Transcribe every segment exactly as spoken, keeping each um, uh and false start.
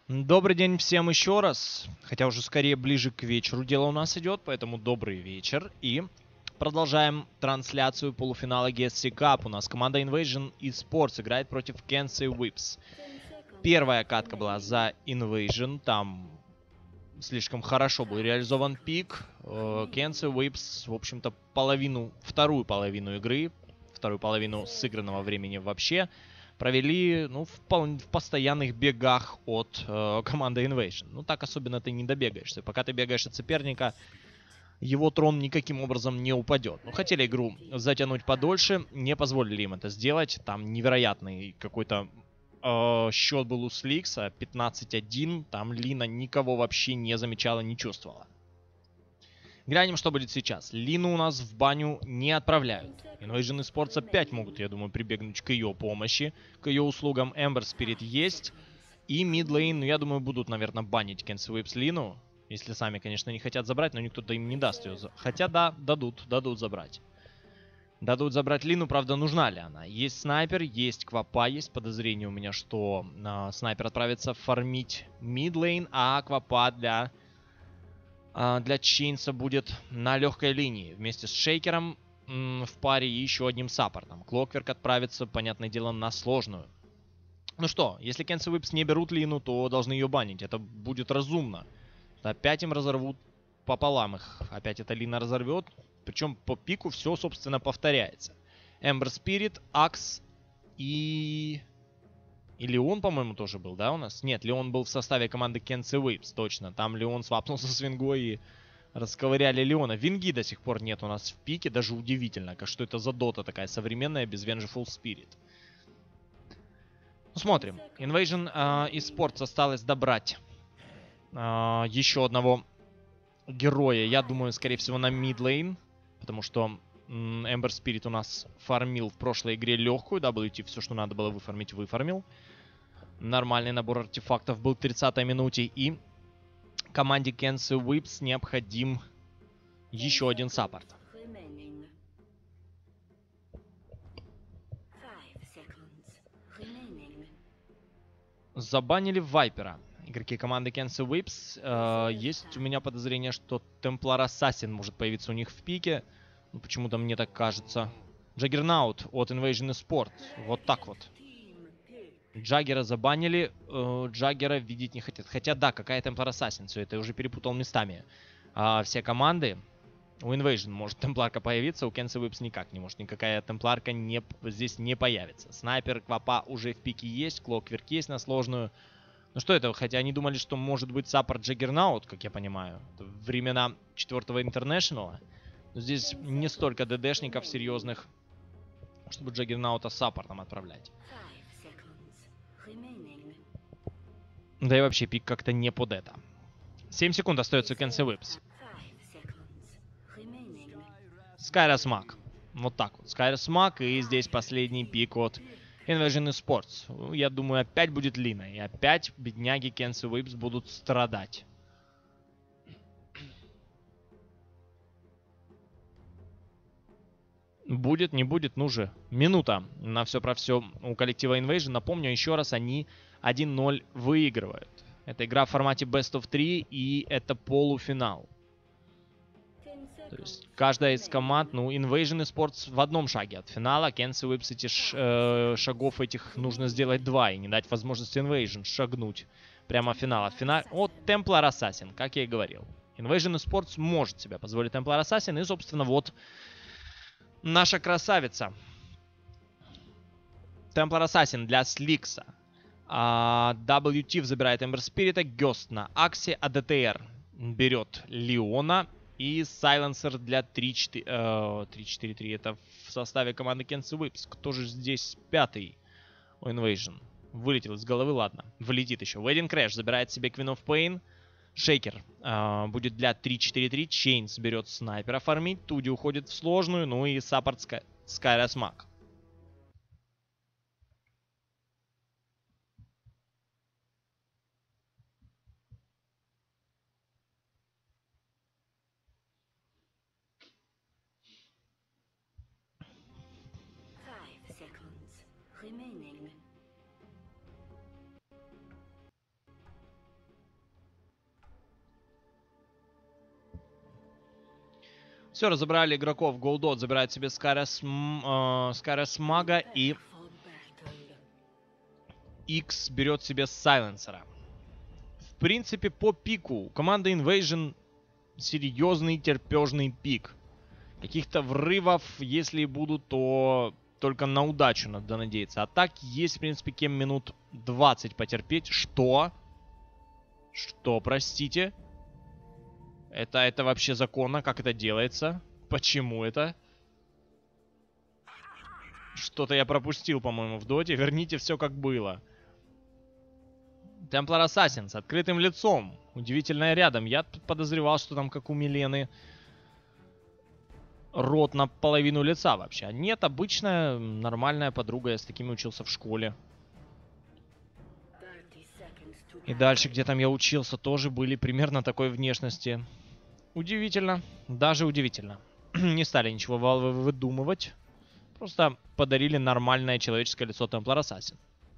Добрый день всем еще раз, хотя уже скорее ближе к вечеру дело у нас идет, поэтому добрый вечер. И продолжаем трансляцию полуфинала джи эс си Cup. У нас команда Invasion Esports играет против Kansai Whips. Первая катка была за Invasion, там слишком хорошо был реализован пик. Kansai Whips, в общем-то, половину, вторую половину игры, вторую половину сыгранного времени вообще провели, ну, в, в постоянных бегах от э, команды Invasion. Ну, так особенно ты не добегаешься. Пока ты бегаешь от соперника, его трон никаким образом не упадет. Ну, хотели игру затянуть подольше, не позволили им это сделать. Там невероятный какой-то э, счет был у Сликса, пятнадцать один. Там Лина никого вообще не замечала, не чувствовала. Глянем, что будет сейчас. Лину у нас в баню не отправляют. Invasion Esports опять могут, я думаю, прибегнуть к ее помощи, к ее услугам. Ember Spirit есть. И мидлейн, ну, я думаю, будут, наверное, банить Kansai Whips Лину. Если сами, конечно, не хотят забрать, но никто-то им не даст ее. Хотя, да, дадут, дадут забрать. Дадут забрать Лину, правда, нужна ли она? Есть снайпер, есть Квапа, есть подозрение у меня, что э, снайпер отправится фармить мидлейн, а Квапа для... для Чейнса будет на легкой линии вместе с Шейкером в паре и еще одним саппортом. Клокверк отправится, понятное дело, на сложную. Ну что, если Kansai Whips не берут Лину, то должны ее банить. Это будет разумно. Опять им разорвут пополам их. Опять эта Лина разорвет. Причем по пику все, собственно, повторяется. Ember Spirit, Акс и... И Леон, по-моему, тоже был, да, у нас? Нет, Леон был в составе команды Kansai Whips, точно. Там Леон свапнулся с Вингой и расковыряли Леона. Винги до сих пор нет у нас в пике, даже удивительно. Что это за дота такая современная, без Vengeful Spirit. Ну, смотрим. Invasion э, Esports осталось добрать э, еще одного героя. Я думаю, скорее всего, на мидлейн. Потому что Ember Spirit у нас фармил в прошлой игре легкую. дабл ю ти все, что надо было выфармить, выфармил. Нормальный набор артефактов был в тридцатой минуте. И команде Kansai Whips необходим еще один саппорт. Забанили Вайпера. Игроки команды Kansai Whips. Э, есть у меня подозрение, что Templar Assassin может появиться у них в пике. Ну, почему-то мне так кажется. Джаггернаут от Invasion Esports. Вот так вот. Джаггера забанили. Э, Джаггера видеть не хотят. Хотя да, какая Templar Assassin. Все это я уже перепутал местами. А, все команды. У Invasion может темпларка появиться, у Kansai Whips никак не может. Никакая темпларка не, здесь не появится. Снайпер, Квапа уже в пике есть. Клокверк есть на сложную. Ну что это? Хотя они думали, что может быть саппорт Джаггернаут, как я понимаю. Это времена четвертого Интернешнала. Но здесь не столько ДДшников серьезных, чтобы Джаггернаута саппортом отправлять. Да и вообще пик как-то не под это. семь секунд остается у Kansai Whips. Skyrus Mag. Вот так вот. Skyrus Mag. И здесь последний пик от Invasion Esports. Я думаю, опять будет Лина. И опять бедняги Kansai Whips будут страдать. Будет, не будет, ну же. Минута на все про все у коллектива Invasion. Напомню еще раз, они один ноль выигрывают. Это игра в формате Best of три и это полуфинал. То есть каждая из команд, ну, Invasion Esports в одном шаге от финала. Kansai Whips эти ш, э, шагов этих нужно сделать два и не дать возможности Invasion шагнуть прямо в финал. От финала... От Templar Assassin, как я и говорил. Invasion Esports может себе позволить Templar Assassin. И, собственно, вот наша красавица. Templar Assassin для Сликса. А, дабл ю ти забирает Ember Spirit, Гёст на Аксе, а ди ти ар берет Леона. И Сайленсер для три четыре три. Это в составе команды Kansai Whips. Кто же здесь пятый у Invasion? Вылетел из головы, ладно. Вылетит еще. Wedding Crash забирает себе Queen of Pain. Шейкер э, будет для три четыре три. Чейнс берет снайпера фармить. Туди уходит в сложную. Ну и саппорт Skyrus Mag. Все, разобрали игроков. Голдот забирает себе Скарес, э, Скарес Мага и X берет себе Сайленсера. В принципе, по пику у команды Invasion серьезный терпежный пик. Каких-то врывов, если будут, то только на удачу надо надеяться. А так есть, в принципе, кем минут двадцать потерпеть. Что? Что, простите? Это, это вообще законно? Как это делается? Почему это? Что-то я пропустил, по-моему, в доте. Верните все как было. Темплар Ассасин с открытым лицом. Удивительное рядом. Я подозревал, что там, как у Милены, рот на половину лица вообще. А нет, обычная, нормальная подруга. Я с такими учился в школе. И дальше, где там я учился, тоже были примерно такой внешности. Удивительно. Даже удивительно. Не стали ничего выдумывать. Просто подарили нормальное человеческое лицо Темплар Ассасин.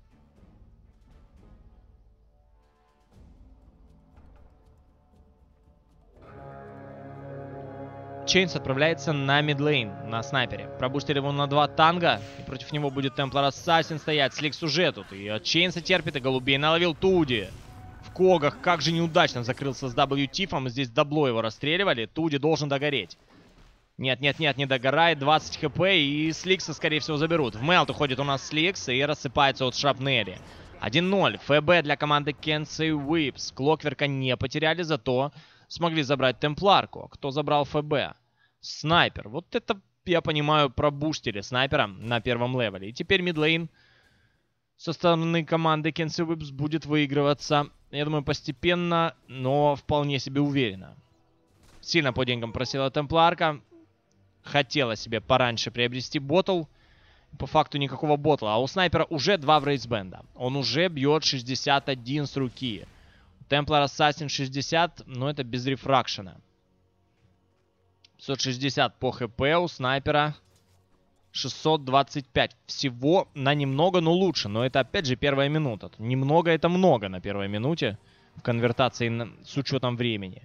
Чейнс отправляется на мидлейн, на снайпере. Пробустили его на два танга, и против него будет Темплар Ассасин стоять. Сликс уже тут, и от Чейнса терпит, и голубей наловил Туди. В когах, как же неудачно закрылся с дабл ю Тифом, здесь дабло его расстреливали. Туди должен догореть. Нет, нет, нет, не догорает, двадцать хп, и Сликса, скорее всего, заберут. В мелт уходит у нас Сликс, и рассыпается от шрапнели. один ноль, ФБ для команды Кенси Уипс. Клокверка не потеряли, зато смогли забрать Темпларку. Кто забрал ФБ? Снайпер. Вот это, я понимаю, пробустили снайпера на первом левеле. И теперь мидлейн со стороны команды Кенси Уипс будет выигрываться, я думаю, постепенно, но вполне себе уверенно. Сильно по деньгам просила Темпларка. Хотела себе пораньше приобрести ботл. По факту никакого ботла. А у снайпера уже два в рейсбенда. Он уже бьет шестьдесят один с руки. Темплар Ассасин шестьдесят, но это без рефракшена. пятьсот шестьдесят по хп, у снайпера шестьсот двадцать пять. Всего на немного, но лучше. Но это опять же первая минута. Немного это много на первой минуте. В конвертации на, с учетом времени.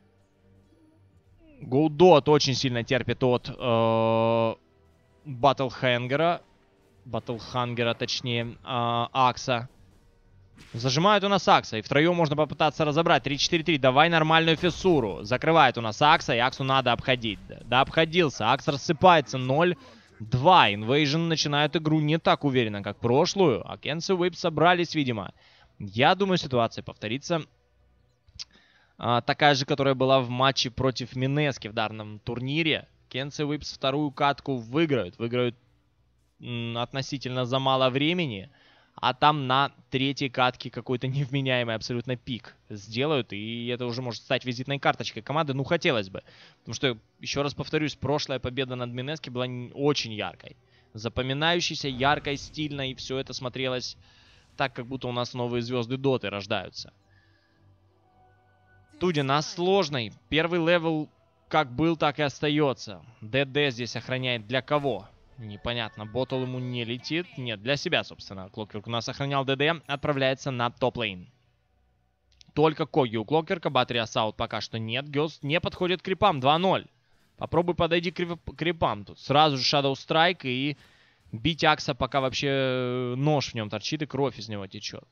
Голдот очень сильно терпит от э, Баттлхангера. Баттлхангера, точнее, э, Акса. Зажимают у нас Акса, и втроем можно попытаться разобрать. три четыре три, давай нормальную фиссуру. Закрывает у нас Акса, и Аксу надо обходить. Да, да обходился, Акс рассыпается, ноль два. Invasion начинают игру не так уверенно, как прошлую. А Кенси Уипс собрались, видимо. Я думаю, ситуация повторится. А, такая же, которая была в матче против Минески в данном турнире. Кенси Уипс вторую катку выиграют. Выиграют м, относительно за мало времени. А там на третьей катке какой-то невменяемый абсолютно пик сделают. И это уже может стать визитной карточкой команды. Ну, хотелось бы. Потому что, еще раз повторюсь, прошлая победа над Минески была очень яркой. Запоминающейся, яркой, стильной. И все это смотрелось так, как будто у нас новые звезды доты рождаются. Туди на сложной. Первый левел как был, так и остается. ДД здесь охраняет для кого? Непонятно. Ботл ему не летит. Нет, для себя, собственно. Клокверк у нас охранял ДД. Отправляется на топ-лейн. Только Коги у Клокверка. Батари Ассаут пока что нет. Гёст не подходит к крипам. два ноль. Попробуй подойди к крипам. Тут сразу же Shadow Strike и бить Акса, пока вообще нож в нем торчит и кровь из него течет.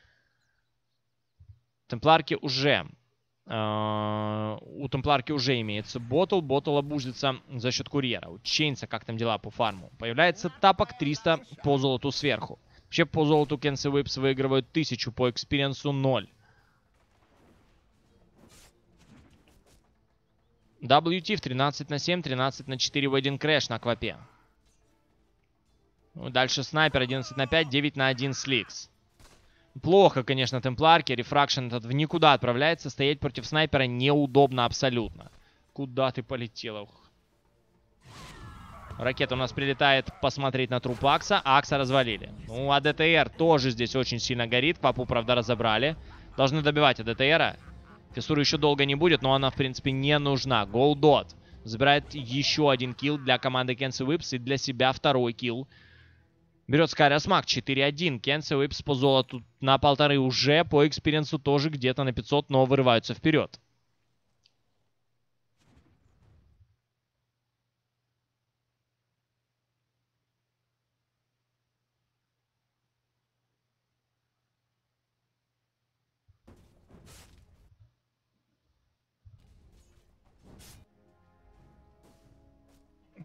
Темпларки уже... Uh, у Темпларки уже имеется ботл. Ботл обузится за счет курьера. У Чейнса как там дела по фарму? Появляется тапок триста по золоту сверху. Вообще по золоту Кенси Уипс выигрывают тысячу, по экспириенсу ноль. дабл ю ти в тринадцать на семь, тринадцать на четыре Wedding Crash на квапе. Ну, дальше снайпер одиннадцать на пять, девять на один Сликс. Плохо, конечно, Темпларки. Рефракшн этот в никуда отправляется. Стоять против снайпера неудобно абсолютно. Куда ты полетела? Ракета у нас прилетает посмотреть на труп Акса. Акса развалили. Ну, а ДТР тоже здесь очень сильно горит. Папу, правда, разобрали. Должны добивать АДТРа. Фиссуры еще долго не будет, но она, в принципе, не нужна. Голдот забирает еще один килл для команды Кенси Уипс. И для себя второй килл. Берет Скайрос Маг четыре один. Кенси Уипс по золоту на полторы уже. По экспириенсу тоже где-то на пятьсот, но вырываются вперед.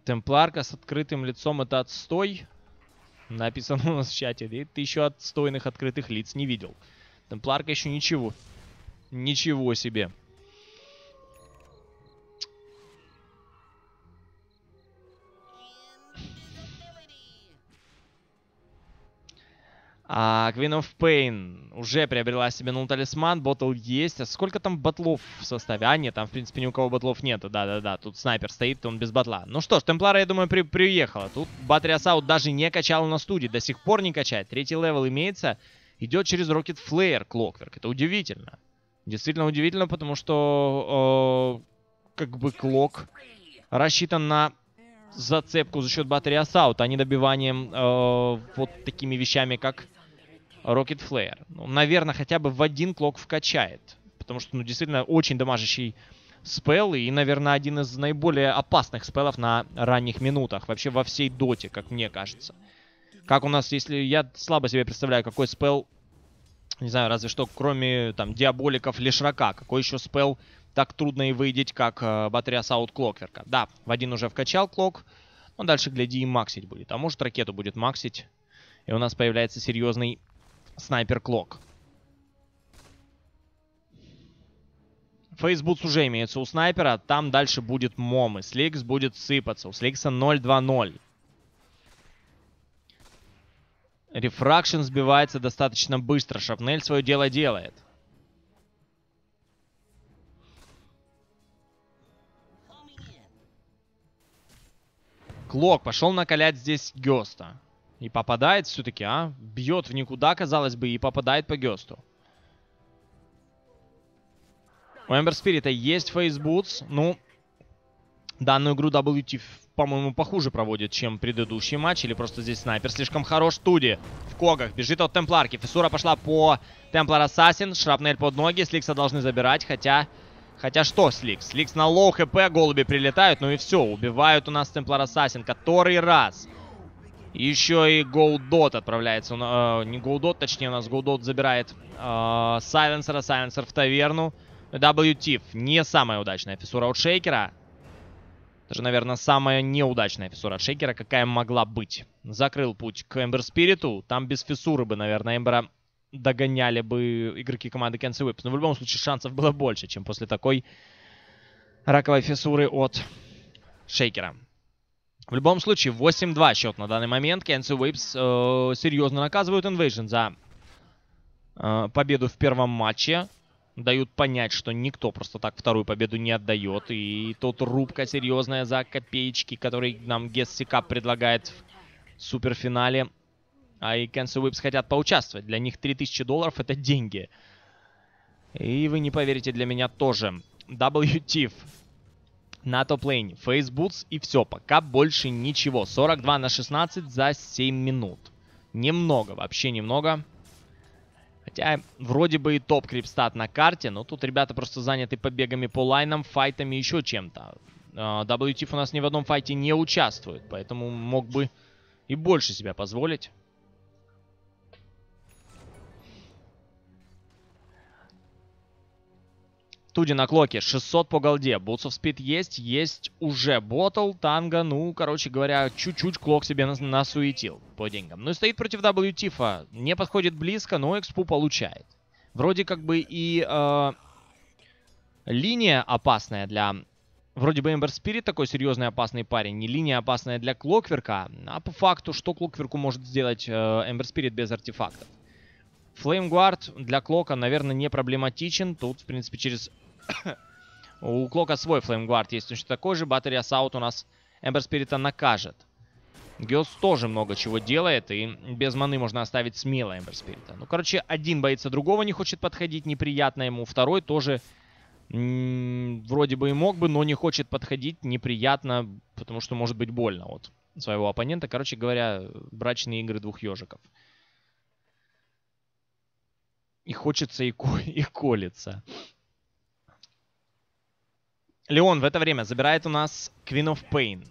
Темпларка с открытым лицом — это отстой. Написано у нас в чате. И ты еще отстойных открытых лиц не видел. Темпларка еще ничего. Ничего себе. А Queen of Pain уже приобрела себе нул талисман, ботл есть. А сколько там батлов в составе? А, нет, там, в принципе, ни у кого батлов нету. Да-да-да, тут снайпер стоит, он без батла. Ну что ж, Темплара, я думаю, при приехала. Тут Battery Assault даже не качал на студии, до сих пор не качает. Третий левел имеется, идет через Rocket Flare Clockwork. Это удивительно. Действительно удивительно, потому что, э, как бы, Клок рассчитан на зацепку за счет Battery Assault, а не добиванием э, вот такими вещами, как Rocket Flare. Ну, наверное, хотя бы в один Клок вкачает. Потому что, ну, действительно, очень дамажащий спелл. И, наверное, один из наиболее опасных спеллов на ранних минутах. Вообще во всей доте, как мне кажется. Как у нас, если... Я слабо себе представляю, какой спелл... Не знаю, разве что, кроме, там, диаболиков Лишрака. Какой еще спелл так трудно и выйдеть, как э, Battery Assault Clockwork. Да, в один уже вкачал Клок. Но дальше, гляди, и максить будет. А может, ракету будет максить. И у нас появляется серьезный снайпер Клок. Фейсбутс уже имеется у снайпера. Там дальше будет Мом. И Сликс будет сыпаться. У Сликса ноль два ноль. Рефракшн сбивается достаточно быстро. Шапнель свое дело делает. Клок пошел накалять здесь Гёста. И попадает все-таки, а? Бьет в никуда, казалось бы, и попадает по Гёсту. У Эмбер Спирита есть фейсбутс. Ну, данную игру дабл ю ти, по-моему, похуже проводит, чем предыдущий матч. Или просто здесь снайпер слишком хорош. Туди в когах бежит от Темпларки. Фиссура пошла по Темплар Ассасин. Шрапнель под ноги. Сликса должны забирать, хотя... Хотя что Сликс? Сликс на лоу хп, голуби прилетают, ну и все. Убивают у нас Темплар Ассасин. Который раз. Еще и Голдот отправляется. Э, не Голдот, точнее у нас Голдот забирает э, Сайленсера. Сайленсер в таверну. дабл ю ти не самая удачная фиссура от Шейкера. Даже, наверное, самая неудачная фиссура от Шейкера, какая могла быть. Закрыл путь к Эмбер Спириту. Там без фиссуры бы, наверное, Эмбера догоняли бы игроки команды Кенси Уипс. Но в любом случае шансов было больше, чем после такой раковой фиссуры от Шейкера. В любом случае, восемь два счет на данный момент. Кенси Уипс э, серьезно наказывают Invasion за э, победу в первом матче. Дают понять, что никто просто так вторую победу не отдает. И тут рубка серьезная за копеечки, который нам Гессикап предлагает в суперфинале. А и Кенси Уипс хотят поучаствовать. Для них три тысячи долларов это деньги. И вы не поверите, для меня тоже. дабл ю ти на топ-лейне. Фейсбутс и все. Пока больше ничего. сорок два на шестнадцать за семь минут. Немного, вообще немного. Хотя вроде бы и топ крипстат на карте. Но тут ребята просто заняты побегами по лайнам, файтами, еще чем-то. дабл ю ти у нас ни в одном файте не участвует. Поэтому мог бы и больше себя позволить. Туди на Клоке, шестьсот по голде. Boots of Speed есть, есть уже Ботл, Танго, ну, короче говоря, чуть-чуть Клок себе нас насуетил по деньгам. Ну и стоит против дабл ю ти, не подходит близко, но экспу получает. Вроде как бы и э, линия опасная для... Вроде бы Эмбер Спирит такой серьезный опасный парень, не линия опасная для Клокверка, а по факту, что Клокверку может сделать Эмбер Спирит без артефактов. Флеймгуард для Клока, наверное, не проблематичен. Тут, в принципе, через... у Клока свой Флеймгуард есть точно такой же. Battery Assault у нас Эмбер Спирита накажет. Гёс тоже много чего делает, и без маны можно оставить смело Эмбер Спирита. Ну, короче, один боится другого, не хочет подходить, неприятно ему. Второй тоже вроде бы и мог бы, но не хочет подходить, неприятно, потому что может быть больно от своего оппонента. Короче говоря, брачные игры двух ежиков. И хочется, и, ко и колется. Леон в это время забирает у нас Queen of Pain.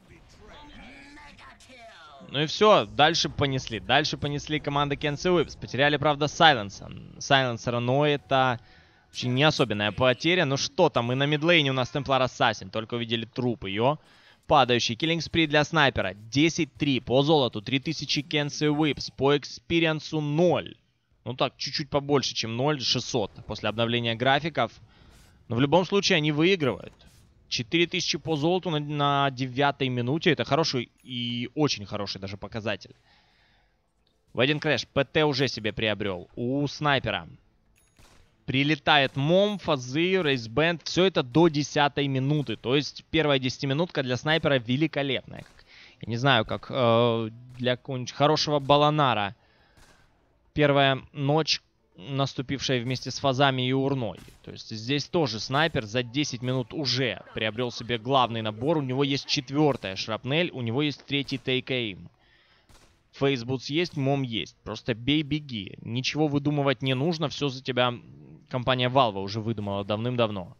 Ну и все, дальше понесли. Дальше понесли команда Кенси Уипс. Потеряли, правда, Сайленса. Сайленсера, но это очень не особенная потеря. Ну что там, и на мидлейне у нас Темплар Ассасин. Только увидели труп ее. падающий. Killing Spree для снайпера. десять три по золоту. три тысячи Kenzie Whips. По экспириенсу ноль. Ну так, чуть-чуть побольше, чем ноль. шестьсот после обновления графиков. Но в любом случае они выигрывают. четыре тысячи по золоту на, на девятой минуте. Это хороший и очень хороший даже показатель. Wedding Crash. ПТ уже себе приобрел. У снайпера. Прилетает Мом, Фазы, Рейсбенд. Все это до десятой минуты. То есть первая десятиминутка для снайпера великолепная. Я не знаю, как э, для какого-нибудь хорошего Баланара. Первая ночь, наступившая вместе с Фазами и Урной. То есть здесь тоже снайпер за десять минут уже приобрел себе главный набор. У него есть четвертая шрапнель, у него есть третий тейк-эйм. Фейсбутс есть, Мом есть. Просто бей, беги. Ничего выдумывать не нужно, все за тебя... Компания Valve уже выдумала давным-давно.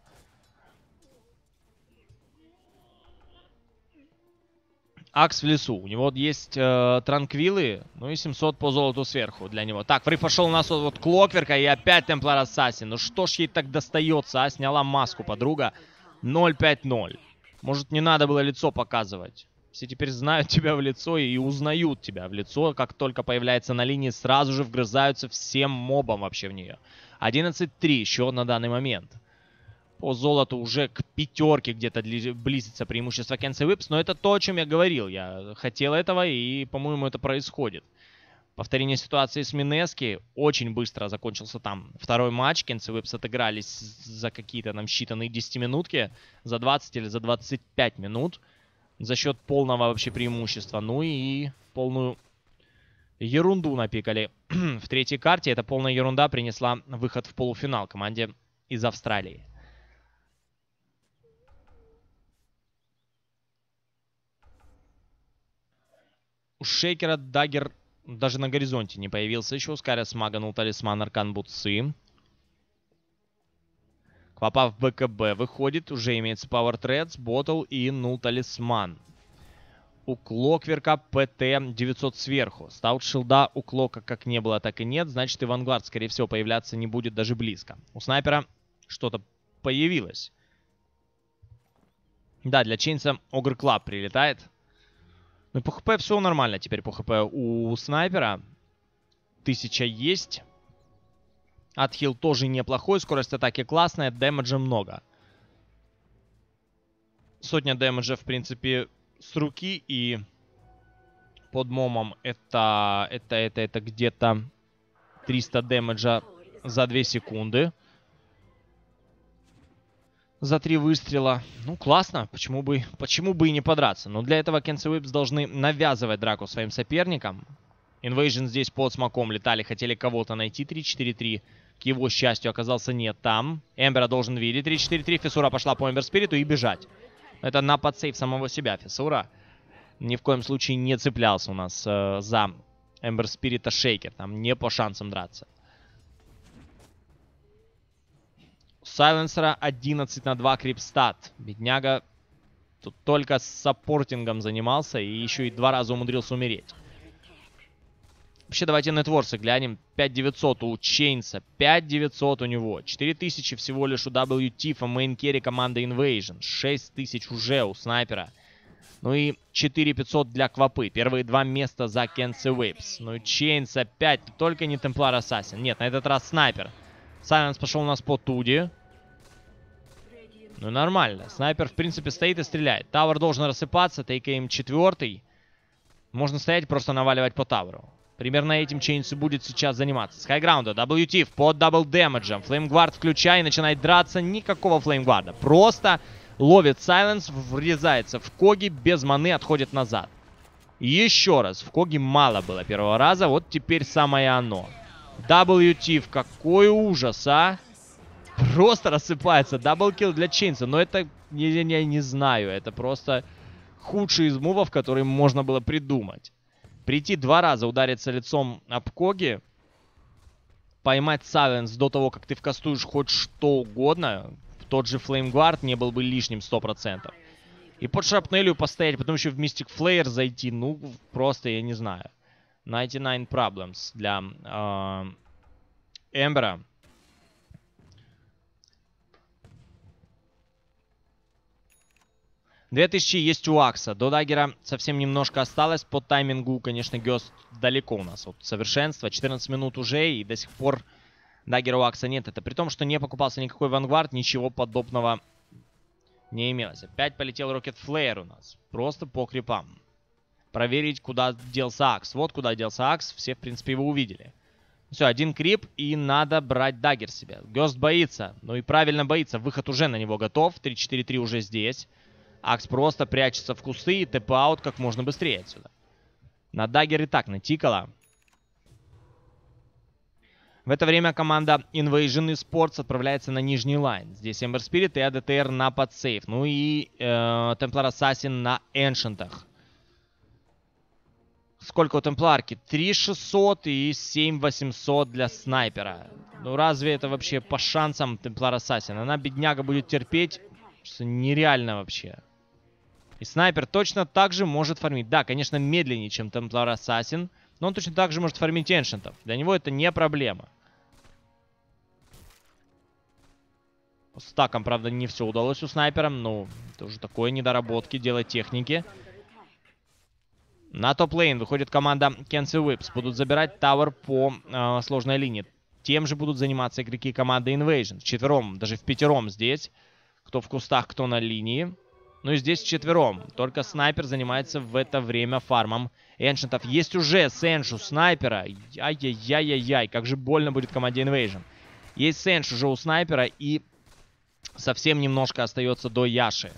Акс в лесу. У него есть э, транквилы, ну и семьсот по золоту сверху для него. Так, фри пошел у нас вот, вот Клокверка и опять Темплар Ассасин. Ну что ж ей так достается, а? Сняла маску подруга. ноль пять ноль. Может, не надо было лицо показывать. Все теперь знают тебя в лицо и узнают тебя в лицо. Как только появляется на линии, сразу же вгрызаются всем мобам вообще в нее. одиннадцать три еще на данный момент. По золоту уже к пятерке где-то близится преимущество Kenzie Whips. Но это то, о чем я говорил. Я хотел этого, и, по-моему, это происходит. Повторение ситуации с Минески. Очень быстро закончился там второй матч. Kenzie Whips отыгрались за какие-то нам считанные десятиминутки. За двадцать или за двадцать пять минут. За счет полного вообще преимущества. Ну и полную ерунду напикали в третьей карте. Эта полная ерунда принесла выход в полуфинал команде из Австралии. У Шейкера даггер даже на горизонте не появился еще. У Скарис маганул талисман Аркан Бутсы. Квапа в БКБ выходит. Уже имеется Power Threads, Ботл и нул талисман. У Клокверка ПТ девятьсот сверху. Стаут шилда у Клока как не было, так и нет. Значит, и Вангард, скорее всего, появляться не будет даже близко. У снайпера что-то появилось. Да, для Чейнса Огр Клаб прилетает. Ну, по ХП все нормально теперь по ХП у снайпера. Тысяча есть. Отхил тоже неплохой. Скорость атаки классная. Дэмэджа много. Сотня дэмэджа, в принципе, с руки. И под момом это, это, это, это где-то триста дэмэджа за две секунды. За три выстрела. Ну, классно. Почему бы, почему бы и не подраться? Но для этого Kenzie Whips должны навязывать драку своим соперникам. Invasion здесь под смоком летали. Хотели кого-то найти. три четыре три. К его счастью оказался нет там. Эмбера должен видеть. три четыре три. Фиссура пошла по Эмбер Спириту и бежать. Это на подсейв самого себя. Фиссура ни в коем случае не цеплялся у нас э, за Эмбер Спирита Шейкер. Там не по шансам драться. Сайленсера одиннадцать на два крипстат. Бедняга тут только с саппортингом занимался и еще и два раза умудрился умереть. Вообще, давайте нетворсы глянем. пять девятьсот у Чейнса. пять девятьсот у него. четыре тысячи всего лишь у дабл ю ти эф, мейн керри команды Invasion. шесть тысяч уже у снайпера. Ну и четыре пятьсот для Квапы. Первые два места за Kenzie Whips. Ну и Чейнс опять. Только не Темплар Ассасин. Нет, на этот раз снайпер. Сайленс пошел у нас по Туди. Ну нормально. Снайпер в принципе стоит и стреляет. Тауэр должен рассыпаться. Тейк-эйм четвертый. Можно стоять и просто наваливать по Тауэру. Примерно этим Чейнс будет сейчас заниматься. С хайграунда дабл ю ти эф под дабл дэмэджем. Флеймгвард включай и начинает драться. Никакого флеймгварда. Просто ловит Сайленс, врезается в Коги, без маны отходит назад. Еще раз. В Коги мало было первого раза. Вот теперь самое оно. дабл ю ти эф. Какой ужас, а? Просто рассыпается. Даблкил для Чейнса. Но это, я, я не знаю, это просто худший из мувов, который можно было придумать. Прийти два раза, удариться лицом об Коги, поймать Сайленс до того, как ты вкастуешь хоть что угодно, тот же Флеймгвард не был бы лишним сто процентов. И под шрапнелью постоять, потом еще в Мистик Флеер зайти, ну, просто я не знаю. девяносто девять Problems для э, Эмбера. две тысячи есть у Акса. До даггера совсем немножко осталось. По таймингу, конечно, Гёст далеко у нас от совершенства. четырнадцать минут уже, и до сих пор даггера у Акса нет. Это при том, что не покупался никакой Вангвард, ничего подобного не имелось. Опять полетел Рокет Флеер у нас. Просто по крипам. Проверить, куда делся Акс. Вот куда делся Акс. Все, в принципе, его увидели. Все, один крип, и надо брать даггер себе. Гёст боится. Ну и правильно боится. Выход уже на него готов. три четыре три уже здесь. Акс просто прячется в кусты и тэп-аут как можно быстрее отсюда. На даггер и так натикала. В это время команда Invasion Esports отправляется на нижний лайн. Здесь Ember Spirit и эй ди ти ар на подсейв. Ну и э, Templar Assassin на эншентах. Сколько у Темпларки? три шестьсот и семь восемьсот для снайпера. Ну разве это вообще по шансам Templar Assassin? Она, бедняга, будет терпеть. Нереально вообще. И снайпер точно так же может фармить. Да, конечно, медленнее, чем Templar Assassin. Но он точно так же может фармить эншентов. Для него это не проблема. С стаком, правда, не все удалось у снайпера. Но тоже такое недоработки, дело техники. На топ-лейн выходит команда Kenzie Whips. Будут забирать тавер по э, сложной линии. Тем же будут заниматься игроки команды Invasion. Вчетвером, даже в пятером здесь. Кто в кустах, кто на линии. Ну и здесь вчетвером. Только снайпер занимается в это время фармом эншентов. Есть уже Сенш у снайпера. Ай-яй-яй-яй-яй. Как же больно будет команде Invasion. Есть Сенш уже у снайпера. И совсем немножко остается до Яши.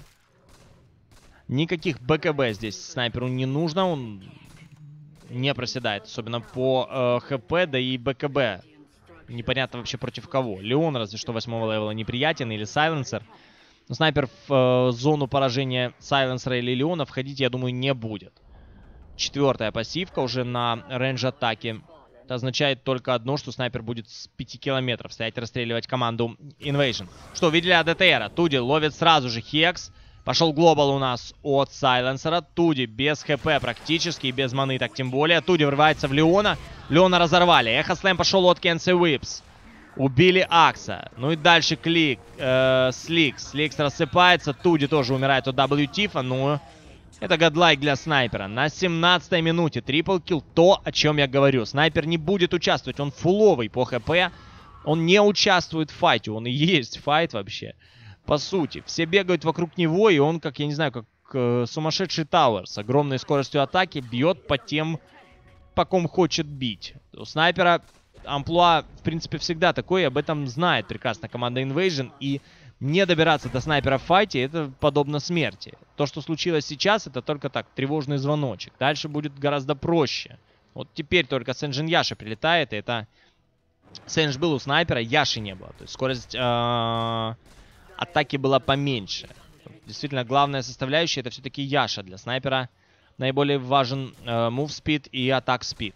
Никаких БКБ здесь снайперу не нужно. Он не проседает. Особенно по э, ХП, да и БКБ. Непонятно вообще против кого. Леон разве что восьмого левела неприятен. Или Сайленсер. Но снайпер в э, зону поражения Сайленсера или Леона входить, я думаю, не будет. Четвертая пассивка уже на рейндж атаки. Это означает только одно, что снайпер будет с пяти километров стоять расстреливать команду Invasion. Что, видели эй ди ти ар? Туди ловит сразу же Хекс. Пошел глобал у нас от Сайленсера. Туди без хп практически, и без маны так тем более. Туди врывается в Леона. Леона разорвали. Эхо Слэм пошел от Kenzie Whips. Убили Акса. Ну и дальше клик. Э, Сликс. Сликс рассыпается. Туди тоже умирает от дабл ю Тифа. Ну, это гадлайк для снайпера. На семнадцатой минуте трипл килл. То, о чем я говорю. Снайпер не будет участвовать. Он фуловый по хп. Он не участвует в файте. Он и есть файт вообще. По сути, все бегают вокруг него, и он, как, я не знаю, как э, сумасшедший тауэр с огромной скоростью атаки бьет по тем, по ком хочет бить. У снайпера амплуа, в принципе, всегда такой, и об этом знает прекрасно команда Invasion, и не добираться до снайпера в файте, это подобно смерти. То, что случилось сейчас, это только так, тревожный звоночек. Дальше будет гораздо проще. Вот теперь только Сенджин Яша прилетает, и это... Сендж был у снайпера, Яши не было. То есть скорость... Э атаки была поменьше. Действительно, главная составляющая — это все-таки Яша. Для снайпера наиболее важен э, move speed и attack speed.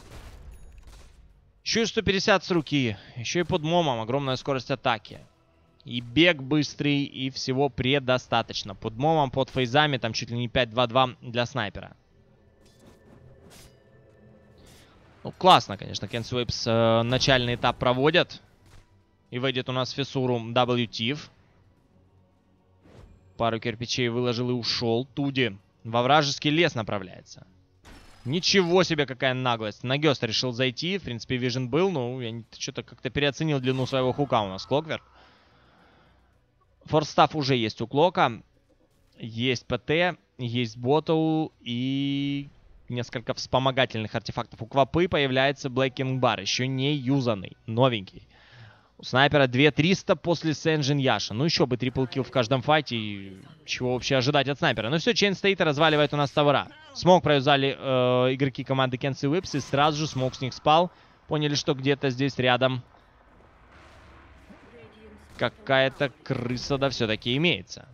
Еще и сто пятьдесят с руки. Еще и под момом огромная скорость атаки. И бег быстрый, и всего предостаточно. Под момом, под фейзами, там чуть ли не пять два два для снайпера. Ну, классно, конечно. Kenzie Whips э, начальный этап проводят. И выйдет у нас Фисуру дабл ю Тиф. Пару кирпичей выложил и ушел. Туди во вражеский лес направляется. Ничего себе, какая наглость. На Гёста решил зайти. В принципе, Вижен был. Но я что-то как-то переоценил длину своего хука у нас. Клокверк. Форстаф уже есть у Клока. Есть ПТ. Есть Ботл. И несколько вспомогательных артефактов. У Квапы появляется Блэкинг Бар. Еще не юзанный. Новенький. У снайпера две триста после Сенджин Яша. Ну еще бы трипл килл в каждом файте. И чего вообще ожидать от снайпера? Ну все, Чейн стоит и разваливает у нас тавра. Смог провязали э, игроки команды Kenzie Whips. И сразу же смог с них спал. Поняли, что где-то здесь рядом какая-то крыса да все-таки имеется.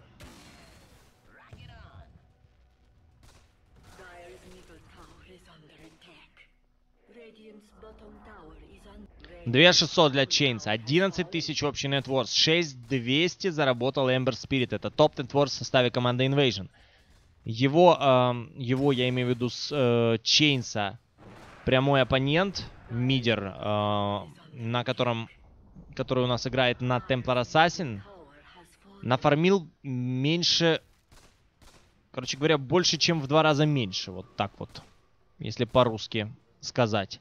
две шестьсот для Чейнса, одиннадцать тысяч общий нетворс, шесть двести заработал Ember Spirit. Это топ нетворс в составе команды Invasion. Его, э, его я имею в виду с э, Чейнса, прямой оппонент, мидер, э, на котором, который у нас играет на Templar Assassin, нафармил меньше Короче говоря, больше, чем в два раза меньше. Вот так вот. Если по-русски сказать.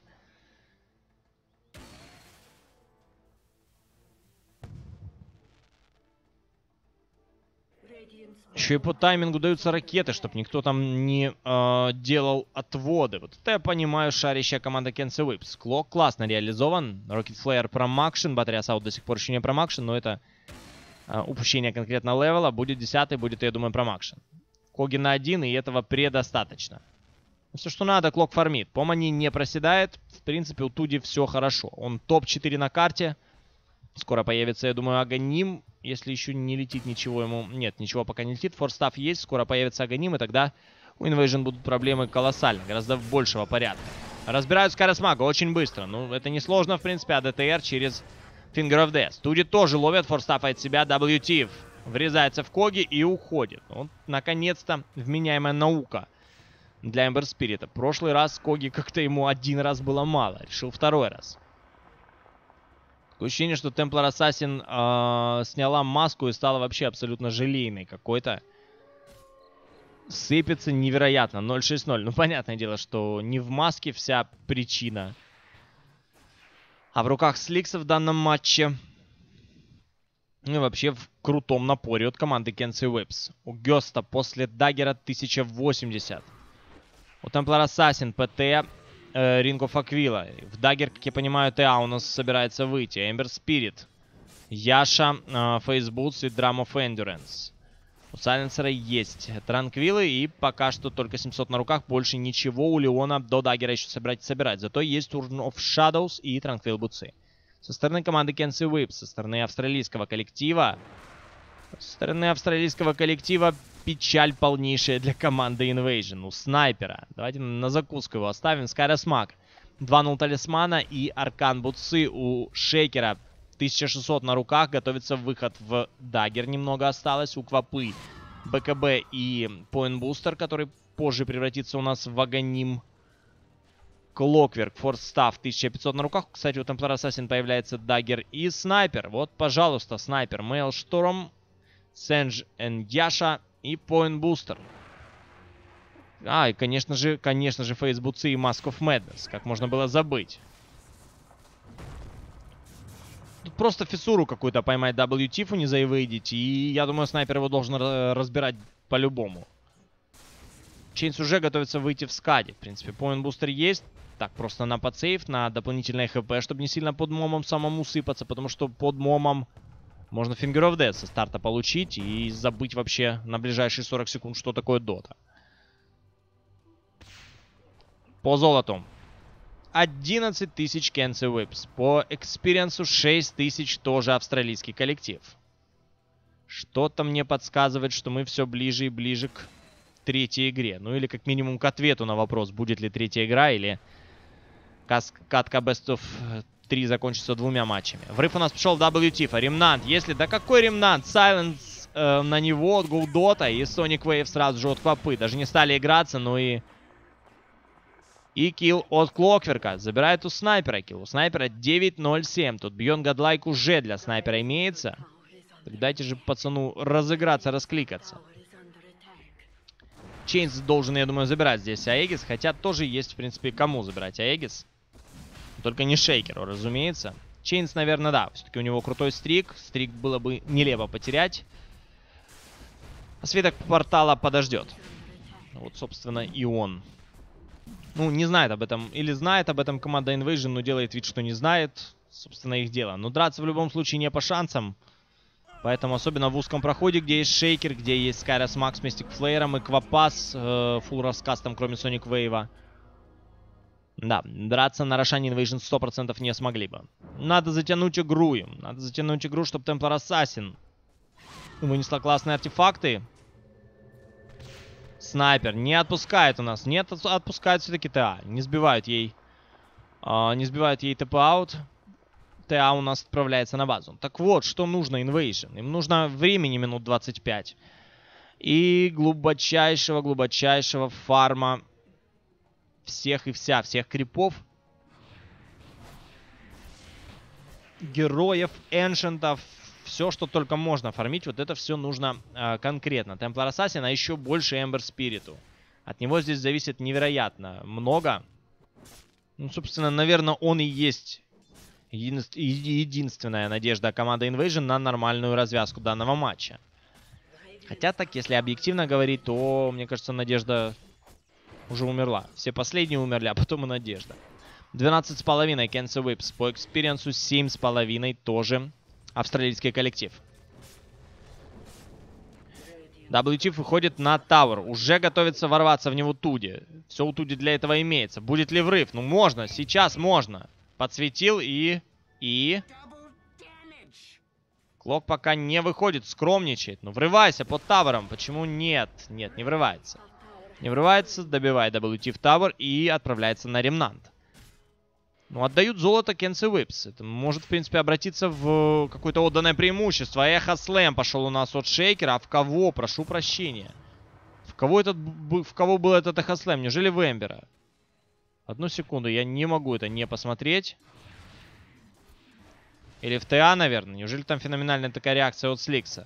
Еще и по таймингу даются ракеты, чтобы никто там не э, делал отводы. Вот это я понимаю, шарящая команда Kenzie Whips. Клок классно реализован. Rocket Flare промакшен. Батарея Саут до сих пор еще не промакшен, но это э, упущение конкретно левела. Будет десятый, будет, я думаю, промакшен. Коги на один, и этого предостаточно. Все, что надо, Клок фармит. Помани не проседает. В принципе, у Туди все хорошо. Он топ четыре на карте. Скоро появится, я думаю, Аганим. Если еще не летит ничего ему... Нет, ничего пока не летит. Форстав есть. Скоро появится Аганим. И тогда у Invasion будут проблемы колоссальные. Гораздо большего порядка. Разбирают Скайросмага очень быстро. Ну, это несложно, в принципе. А ДТР через Finger of Death. Туди тоже ловят. Форстафает себя. дабл ю ти врезается в Коги и уходит. Вот, наконец-то, вменяемая наука для Эмбер Спирита. Прошлый раз Коги как-то ему один раз было мало. Решил второй раз. Такое ощущение, что Templar Assassin э, сняла маску и стала вообще абсолютно желейной какой-то. Сыпется невероятно. ноль шесть ноль. Ну, понятное дело, что не в маске вся причина. А в руках Сликса в данном матче. Ну и вообще в крутом напоре от команды Kenzie Whips. У Гёста после Даггера тысяча восемьдесят. У Templar Assassin ПТ... Ring of Aquila. В Даггер, как я понимаю, ТА у нас собирается выйти. Эмбер Спирит, Яша, Фейсбутс и Drum of Endurance. У Сайленсера есть Транквилы и пока что только семьсот на руках. Больше ничего у Леона до Даггера еще собирать собирать. Зато есть Turn of Shadows и Транквил Бутсы. Со стороны команды Kenzie Whips, со стороны австралийского коллектива. Со стороны австралийского коллектива печаль полнейшая для команды Invasion. У снайпера. Давайте на закуску его оставим. Скайросмаг. два ноль талисмана и Аркан Бутсы. У Шейкера тысяча шестьсот на руках. Готовится выход в Даггер. Немного осталось. У Квапы БКБ и Point Booster, который позже превратится у нас в Аганим. Клокверк, Форстав, тысяча пятьсот на руках. Кстати, у Templar Assassin появляется Даггер и снайпер. Вот, пожалуйста, снайпер. Мейлшторм, Сенж и Яша и Point Booster. А, и, конечно же, конечно же, Фейсбутсы и Mask of Madness. Как можно было забыть. Тут просто фиссуру какую-то поймать дабл ю ти не заевейдить. И я думаю, снайпер его должен разбирать по-любому. Чейнс уже готовится выйти в скаде. В принципе, Point Booster есть. Так, просто на подсейв, на дополнительное хп, чтобы не сильно под момом самому сыпаться. Потому что под момом можно Finger of Death со старта получить и забыть вообще на ближайшие сорок секунд, что такое дота. По золоту одиннадцать тысяч Kenzie Whips. По экспириенсу шесть тысяч, тоже австралийский коллектив. Что-то мне подсказывает, что мы все ближе и ближе к третьей игре. Ну или как минимум к ответу на вопрос, будет ли третья игра или катка Best of три закончится двумя матчами. Врыв у нас пошел дабл ю ти. Ремнант. Если... Да какой ремнант? Сайленс э, на него, Голдота и Sonic Wave сразу же от Квапы. Даже не стали играться, но и... И килл от Клокверка. Забирает у снайпера килл. У снайпера девять ноль семь. Тут Beyond Godlike уже для снайпера имеется. Так дайте же пацану разыграться, раскликаться. Чейнс должен, я думаю, забирать здесь Аегис. Хотя тоже есть, в принципе, кому забирать Аегис. Только не Шейкеру, разумеется. Чейнс, наверное, да. Все-таки у него крутой стрик. Стрик было бы нелепо потерять. А свиток портала подождет. Вот, собственно, и он. Ну, не знает об этом. Или знает об этом команда Invasion, но делает вид, что не знает. Собственно, их дело. Но драться в любом случае не по шансам. Поэтому, особенно в узком проходе, где есть Шейкер, где есть Скайрос Макс с Мистик Флеером и Квапас, э, фулл раскастом, кроме Соник Вейва. Да, драться на Рошане Invasion сто процентов не смогли бы. Надо затянуть игру им. Надо затянуть игру, чтобы Templar Assassin вынесла классные артефакты. Снайпер не отпускает у нас. Нет, отпускает все-таки ТА. Не сбивают ей. Э, не сбивают ей ТП-аут. ТА у нас отправляется на базу. Так вот, что нужно Invasion? Им нужно времени минут двадцать пять. И глубочайшего-глубочайшего фарма всех и вся, всех крипов. Героев, эншентов, все, что только можно фармить, вот это все нужно э, конкретно. Templar Assassin, а еще больше Ember Spirit. От него здесь зависит невероятно много. Ну, собственно, наверное, он и есть еди единственная надежда команды Invasion на нормальную развязку данного матча. Хотя так, если объективно говорить, то, мне кажется, надежда уже умерла. Все последние умерли, а потом и надежда. двенадцать с половиной Кенси Whips. По экспириенсу семь с половиной тоже австралийский коллектив. дабл ю ти выходит на Тауэр. Уже готовится ворваться в него Туди. Все у Туди для этого имеется. Будет ли врыв? Ну, можно. Сейчас можно. Подсветил и... И... Клок пока не выходит. Скромничает. Ну, врывайся под Тауэром. Почему нет? Нет, не врывается. Не врывается. Добивает дабл ю ти в Тауэр и отправляется на Ремнант. Ну, отдают золото Кенси Whips. Это может, в принципе, обратиться в какое-то отданное преимущество. Эхо Слэм пошел у нас от Шейкера. А в кого? Прошу прощения. В кого, этот, в кого был этот Эхо Слэм? Неужели в Эмбера? Одну секунду, я не могу это не посмотреть. Или в ТА, наверное. Неужели там феноменальная такая реакция от Сликса?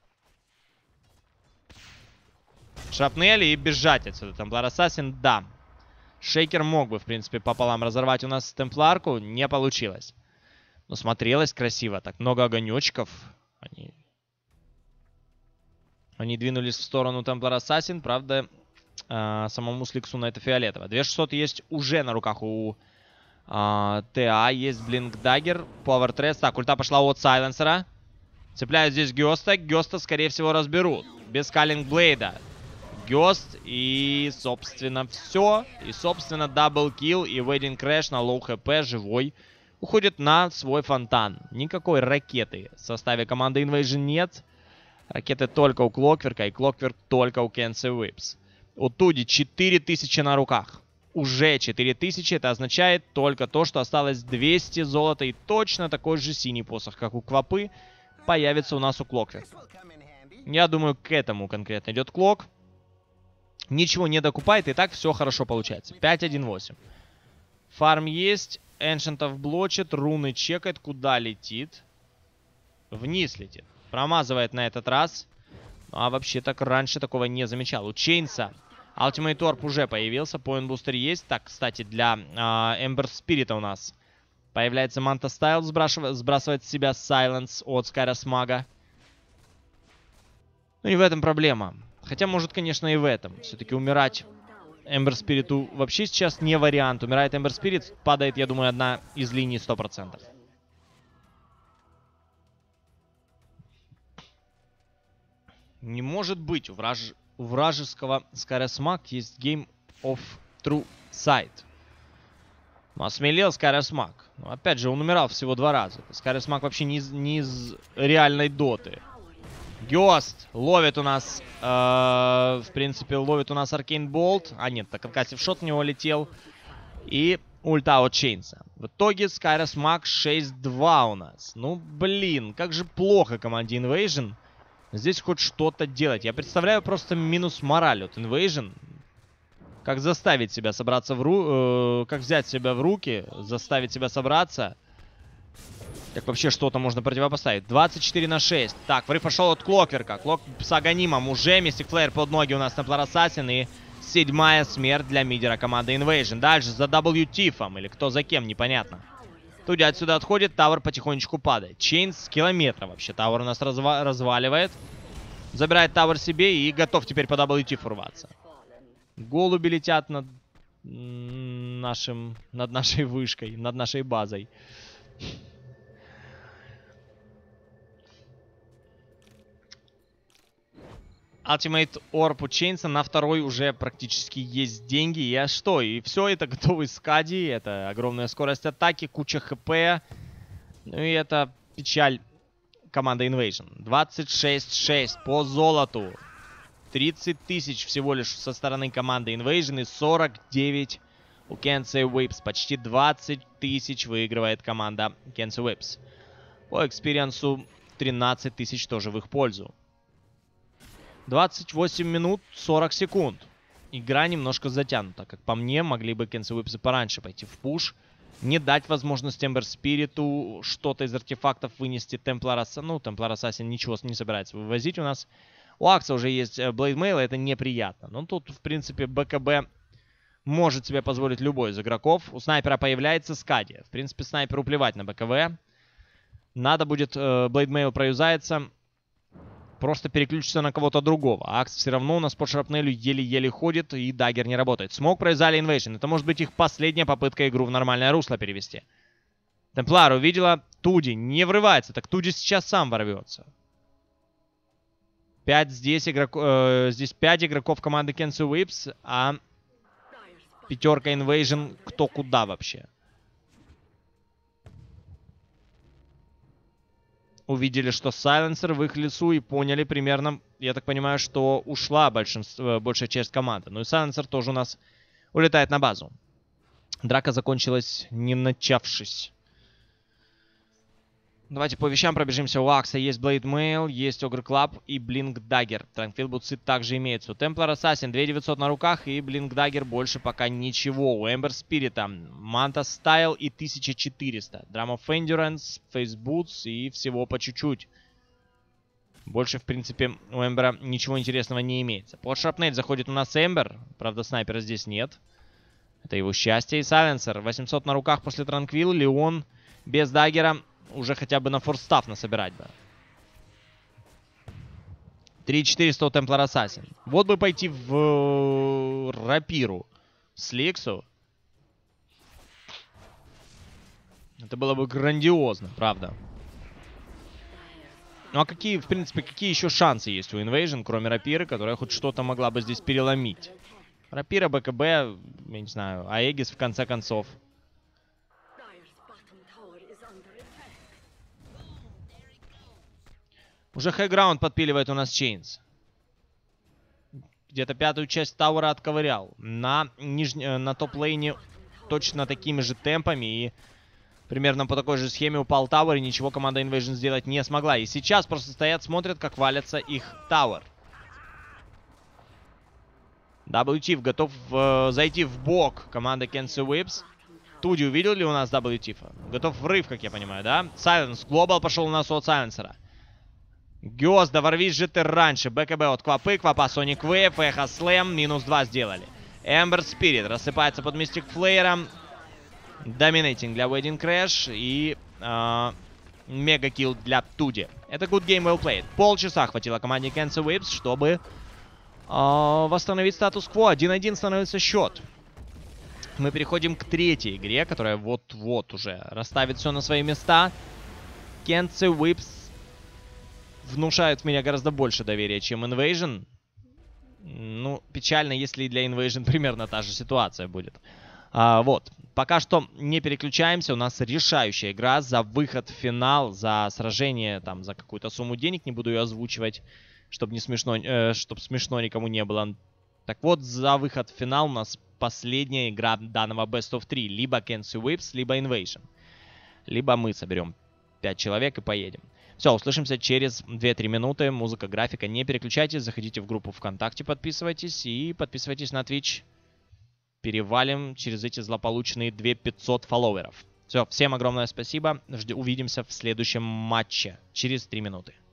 Шрапнель и бежать отсюда. Темплар Ассасин, да. Шейкер мог бы, в принципе, пополам разорвать у нас темпларку. Не получилось. Но смотрелось красиво. Так, много огонечков. Они, Они двинулись в сторону Темплар Ассасин. Правда, э, самому Сликсу на это фиолетово. две тысячи шестьсот есть уже на руках у э, ТА. Есть Блинк Даггер. Power Трес. Так, ульта пошла от Сайленсера. Цепляют здесь Гёста. Гёста, скорее всего, разберут. Без Каллинг Блейда. Гёст и, собственно, все. И, собственно, даблкил и Wedding Crash на лоу хп, живой, уходит на свой фонтан. Никакой ракеты в составе команды Invasion нет. Ракеты только у Клокверка, и Клокверк только у Кенси Whips. У Туди четыре тысячи на руках. Уже четыре тысячи. Это означает только то, что осталось двести золота. И точно такой же синий посох, как у Квапы, появится у нас у Клокверка. Я думаю, к этому конкретно идет Клок. Ничего не докупает, и так все хорошо получается. пять один восемь. Фарм есть. Эншентов блочит. Руны чекает. Куда летит? Вниз летит. Промазывает на этот раз. А вообще так раньше такого не замечал. У Чейнса Ultimate Orb уже появился. Point Booster есть. Так, кстати, для Эмбер Спирита у нас появляется Манта Стайл. Сбрасывает, сбрасывает с себя Сайленс от Скайрос Мага. Ну и в этом проблема. Хотя, может, конечно, и в этом. Все-таки умирать Эмбер Спириту вообще сейчас не вариант. Умирает Эмбер Спирит, падает, я думаю, одна из линий сто процентов. Не может быть. У, враж... у вражеского Скайрос Маг есть Game of True Sight. Ну, осмелел Скайрос Маг. Но, опять же, он умирал всего два раза. Скайрос Маг вообще не из, не из реальной доты. Гёст ловит у нас, э, в принципе, ловит у нас Аркейн Болт. А нет, так конкассив шот в него летел. И ульта от Чейнса. В итоге Скайрос Маг шесть два у нас. Ну, блин, как же плохо команде Invasion здесь хоть что-то делать. Я представляю просто минус мораль от Invasion. Как заставить себя собраться в ру... Э, как взять себя в руки, заставить себя собраться. Как вообще что-то можно противопоставить. двадцать четыре на шесть. Так, врыв пошел от Клокверка. Клок с Аганимом уже. Мистик Флэйр под ноги у нас на Темплар Ассасин. И седьмая смерть для мидера команды Invasion. Дальше за дабл ю Тифом. Или кто за кем, непонятно. Туди отсюда отходит. Тауэр потихонечку падает. Чейнс с километра вообще. Тауэр у нас разва разваливает. Забирает Тауэр себе и готов теперь по дабл ю Тифу рваться. Голуби летят над нашим, над нашей вышкой, над нашей базой. Ultimate Orb у Чейнса на второй уже практически есть деньги. И а что? И все, это готовый скади. Это огромная скорость атаки, куча хп. Ну и это печаль команды Invasion. двадцать шесть шесть по золоту. тридцать тысяч всего лишь со стороны команды Invasion. И сорок девять у Кенси Whips. Почти двадцать тысяч выигрывает команда Кенси Whips. По экспириенсу тринадцать тысяч тоже в их пользу. двадцать восемь минут сорок секунд. Игра немножко затянута. Как по мне, могли бы Кенси Whips пораньше пойти в пуш. Не дать возможность Эмбер Спириту что-то из артефактов вынести. Темплар Ассасин, ну, Темплар Ассасин ничего не собирается вывозить у нас. У Акса уже есть Blade Mail, это неприятно. Но тут, в принципе, БКБ может себе позволить любой из игроков. У снайпера появляется Скади. В принципе, снайперу плевать на БКВ. Надо будет, э, Blade Mail проюзается, просто переключиться на кого-то другого. Акс все равно у нас по шрапнелю еле-еле ходит, и даггер не работает. Смог проюзали Инвейшн. Это может быть их последняя попытка игру в нормальное русло перевести. Темплар увидела Туди. Не врывается. Так Туди сейчас сам ворвется. пять здесь, игрок, э, здесь пять игроков команды Kensu Whips, а пятерка Invasion кто куда вообще. Увидели, что Сайленсер в их лесу, и поняли примерно, я так понимаю, что ушла большинство, большая часть команды. Ну и Сайленсер тоже у нас улетает на базу. Драка закончилась, не начавшись. Давайте по вещам пробежимся. У Акса есть Blade Mail, есть Ogre Club и Blink Dagger. Tranquil Boots также имеется. У Templar Assassin две тысячи девятьсот на руках и Blink Dagger больше пока ничего. У Ember Spirit Manta Style и тысяча четыреста. Drum of Endurance, Face Boots и всего по чуть-чуть. Больше, в принципе, у Эмбера ничего интересного не имеется. Под шрапнель заходит у нас Эмбер. Правда, снайпера здесь нет. Это его счастье. И Сайленсер восемьсот на руках после Tranquil. Леон без даггера. Уже хотя бы на форстав насобирать бы. три тысячи четыреста у Templar Assassin. Вот бы пойти в рапиру с Ликсу. Это было бы грандиозно, правда. Ну а какие, в принципе, какие еще шансы есть у Invasion, кроме рапиры, которая хоть что-то могла бы здесь переломить? Рапира, БКБ, я не знаю, Аегис в конце концов. Уже хайграунд подпиливает у нас Чейнс. Где-то пятую часть Тауэра отковырял. На, ниж... на топ-лейне точно такими же темпами. И примерно по такой же схеме упал Тауэр. И ничего команда Invasion сделать не смогла. И сейчас просто стоят, смотрят, как валятся их Тауэр. дабл ю ти эф готов э, зайти в бок команды Kensu Whips. Туди увидел ли у нас дабл ю ти эф? Готов врыв, как я понимаю, да? Сайленс. Глобал пошел у нас от Сайленсера. Гёзда, ворвись же ты раньше. БКБ от Квапы, Квапа Соник Вейв, Эхо Слэм, минус два сделали. Эмбер Спирит рассыпается под Мистик Флеером. Доминейтинг для Wedding Crash и мега килл для Туди. Это good game well played. Полчаса хватило команде Kensu Whips, чтобы э, восстановить статус-кво. один-один становится счет. Мы переходим к третьей игре, которая вот-вот уже расставит все на свои места. Kensu Whips внушает в меня гораздо больше доверия, чем Invasion. Ну, печально, если и для Invasion примерно та же ситуация будет. А, вот. Пока что не переключаемся. У нас решающая игра за выход в финал, за сражение, там, за какую-то сумму денег. Не буду ее озвучивать, чтобы не смешно, э, чтобы смешно никому не было. Так вот, за выход в финал у нас последняя игра данного Best of три. Либо Kensu Whips, либо Invasion. Либо мы соберем пять человек и поедем. Все, услышимся через две-три минуты. Музыка, графика. Не переключайтесь. Заходите в группу ВКонтакте, подписывайтесь. И подписывайтесь на Twitch. Перевалим через эти злополучные две тысячи пятьсот фолловеров. Все, всем огромное спасибо. Жди, увидимся в следующем матче через три минуты.